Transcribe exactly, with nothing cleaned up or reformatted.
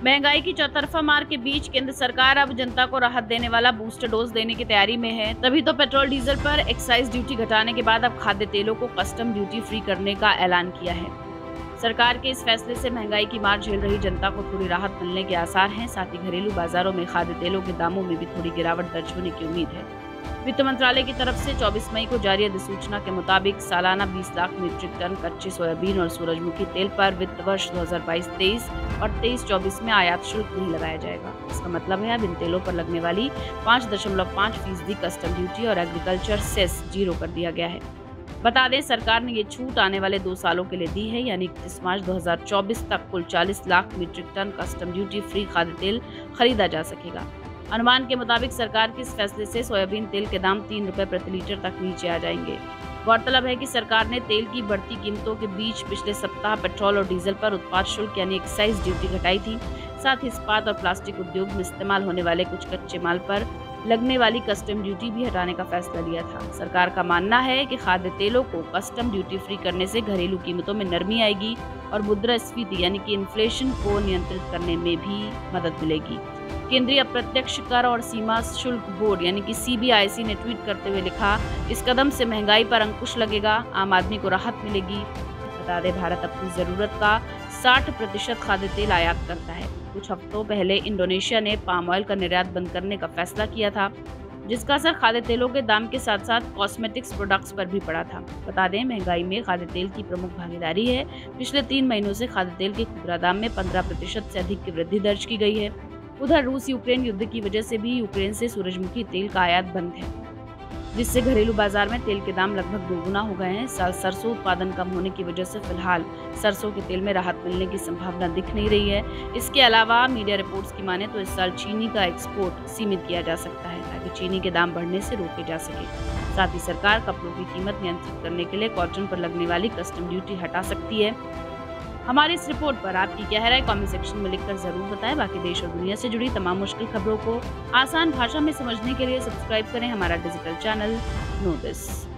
महंगाई की चौतरफा मार के बीच केंद्र सरकार अब जनता को राहत देने वाला बूस्टर डोज देने की तैयारी में है। तभी तो पेट्रोल डीजल पर एक्साइज ड्यूटी घटाने के बाद अब खाद्य तेलों को कस्टम ड्यूटी फ्री करने का ऐलान किया है। सरकार के इस फैसले से महंगाई की मार झेल रही जनता को थोड़ी राहत मिलने के आसार हैं। साथ ही घरेलू बाजारों में खाद्य तेलों के दामों में भी थोड़ी गिरावट दर्ज होने की उम्मीद है। वित्त मंत्रालय की तरफ से चौबीस मई को जारी अधिसूचना के मुताबिक सालाना बीस लाख मीट्रिक टन कच्चे सोयाबीन और सूरजमुखी तेल पर वित्त वर्ष दो हज़ार बाईस तेईस और तेईस चौबीस में आयात शुल्क नहीं लगाया जाएगा। इसका मतलब है अब इन तेलों पर लगने वाली पाँच दशमलव पाँच फीसदी कस्टम ड्यूटी और एग्रीकल्चर सेस जीरो कर दिया गया है। बता दें, सरकार ने ये छूट आने वाले दो सालों के लिए दी है, यानी इकतीस मार्च दो हज़ार चौबीस तक कुल चालीस lakh metric ton custom duty free खाद्य तेल खरीदा जा सकेगा। अनुमान के मुताबिक सरकार के इस फैसले से सोयाबीन तेल के दाम तीन रुपए प्रति लीटर तक नीचे आ जाएंगे। गौरतलब है कि सरकार ने तेल की बढ़ती कीमतों के बीच पिछले सप्ताह पेट्रोल और डीजल पर उत्पाद शुल्क यानी एक्साइज ड्यूटी घटाई थी। साथ ही इस्पात और प्लास्टिक उद्योग में इस्तेमाल होने वाले कुछ कच्चे माल पर लगने वाली कस्टम ड्यूटी भी हटाने का फैसला लिया था। सरकार का मानना है कि खाद्य तेलों को कस्टम ड्यूटी फ्री करने से घरेलू कीमतों में नरमी आएगी और मुद्रास्फीति यानी कि इन्फ्लेशन को नियंत्रित करने में भी मदद मिलेगी। केंद्रीय अप्रत्यक्ष कर और सीमा शुल्क बोर्ड यानी कि सी बी आई सी ने ट्वीट करते हुए लिखा, इस कदम से महंगाई पर अंकुश लगेगा, आम आदमी को राहत मिलेगी। बता दें, भारत अपनी जरूरत का साठ प्रतिशत खाद्य तेल आयात करता है। कुछ हफ्तों पहले इंडोनेशिया ने पाम ऑयल का निर्यात बंद करने का फैसला किया था, जिसका असर खाद्य तेलों के दाम के साथ साथ कॉस्मेटिक्स प्रोडक्ट्स पर भी पड़ा था। बता दें, महंगाई में खाद्य तेल की प्रमुख भागीदारी है। पिछले तीन महीनों से खाद्य तेल के खुदरा दाम में पंद्रह प्रतिशत से अधिक की वृद्धि दर्ज की गई है। उधर रूस यूक्रेन युद्ध की वजह से भी यूक्रेन से सूरजमुखी तेल का आयात बंद है, जिससे घरेलू बाजार में तेल के दाम लगभग दोगुना हो गए हैं। साल सरसों उत्पादन कम होने की वजह से फिलहाल सरसों के तेल में राहत मिलने की संभावना दिख नहीं रही है। इसके अलावा मीडिया रिपोर्ट्स की माने तो इस साल चीनी का एक्सपोर्ट सीमित किया जा सकता है, ताकि चीनी के दाम बढ़ने से रोके जा सके। साथ ही सरकार कपड़ों की कीमत नियंत्रित करने के लिए कॉटन पर लगने वाली कस्टम ड्यूटी हटा सकती है। हमारी इस रिपोर्ट पर आपकी क्या राय कमेंट सेक्शन में लिखकर जरूर बताएं। बाकी देश और दुनिया से जुड़ी तमाम मुश्किल खबरों को आसान भाषा में समझने के लिए सब्सक्राइब करें हमारा डिजिटल चैनल नो दिस।